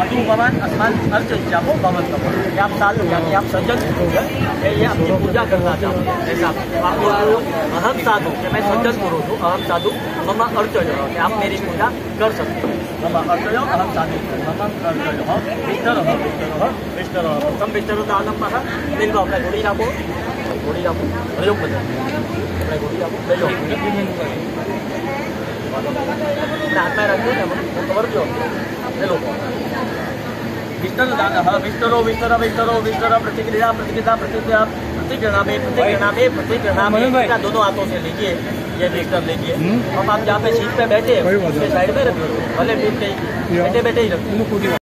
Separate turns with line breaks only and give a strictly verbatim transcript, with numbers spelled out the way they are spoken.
मधु भवन अस्मान अर्च जापो भवन भवन, ये आप साल यानी आप सज्जन हो गए, ये आपकी पूजा करना चाहते हैं ऐसा आपको अहम साधु, मैं सज्जन पुरुष हूँ, अहम साधु मम अर्चय, आप मेरी पूजा कर सकते हैं। मम अर्चय अहम साधु मम अर्चय विष्णु विष्णु विष्णु प्रथम विष्णु दानम लिंग अपने घोड़ी राखो, घोड़ी राखो प्रयोग बजा अपने घोड़ी राखो प्रयोग हाथ में रखो खबर जो हेलो विष्णु दान विष्णु विष्णु विष्णु विष्णु प्रतिक्रिया प्रतिक्रिया प्रतिक्रिया प्रतिक्रिया में प्रतिक्रिया में प्रतिक्रिया में दोनों हाथों से लीजिए, ये विष्णु लीजिए। अब आप जहाँ पे सीट पे बैठे उसके साइड में रखिए, भले बैठे बैठे बैठे ही रखिए।